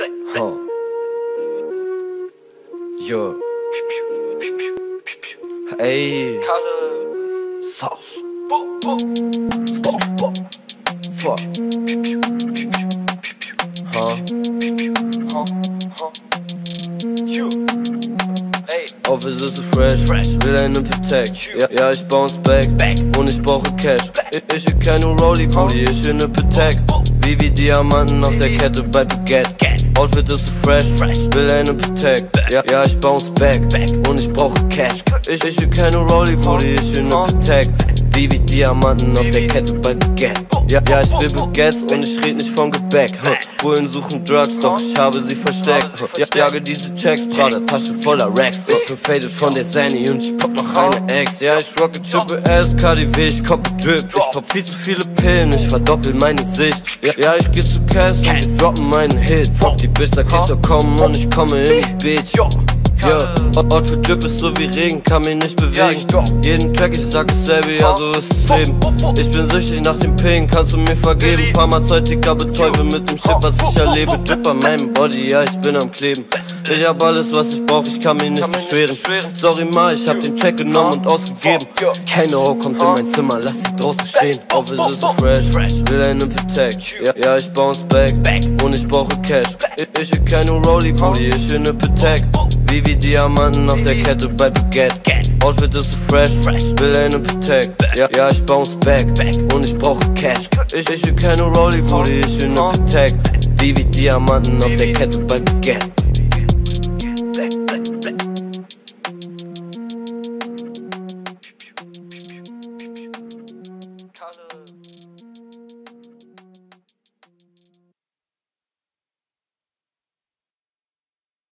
Huh. Yo. Ey. Sauce. Fuck. Office ist so fresh, will einen Protect. Ja, ich bounce back und ich brauche Cash. Ich will keine Rolli, Brudi, ich will ne Protect. Wie Diamanten auf der Kette bei Baguette. Outfit ist so fresh, will einen Protect. Ja, ich bounce back und ich brauche Cash. Ich will keine Rolli, Brudi, ich will ne Protect. Wie Diamanten auf der Kette bei Baguette. Ja, ich will Baguettes und ich red nicht von Gebäck. Bullen suchen Drugs, doch ich habe sie versteckt. Jage diese Checks, Prada, Tasche voller Racks. Ich bin faded von der Zanny und ich pop noch eine Ex. Ja, ich rocke Triple S, KDW, ich koppe Drip. Ich pop viel zu viele Pillen, ich verdoppel meine Sicht. Ja, ich geh zu Cass und wir droppen meinen Hit. Fuck die Bitch, sag ich soll kommen und ich komme in die Beach. Ja, Outfit Drip ist so wie Regen, kann mich nicht bewegen. Jeden Track, ich sag dasselbe, ja so ist das Leben. Ich bin süchtig nach dem Ping, kannst du mir vergeben. Pharmazeutika betäube mit dem Shit, was ich erlebe. Drip an meinem Body, ja ich bin am Kleben. Ich hab alles, was ich brauch, ich kann mich nicht beschweren. Sorry ma, ich hab den Track genommen und ausgegeben. Keine Ho kommt in mein Zimmer, lass sie draußen stehen. Office ist so fresh, will einen Protect. Ja, ich bounce back und ich brauche Cash. Ich will keine Rolli, Brudi, ich will ne Protect. Wie Diamanten auf der Kette bei Baguette. Outfit ist so fresh, will einen Protect. Ja, ich bounce back und ich brauche Cash. Ich will keine Rolli, Brudi, ich will ne Protect. Wie Diamanten auf der Kette bei Baguette.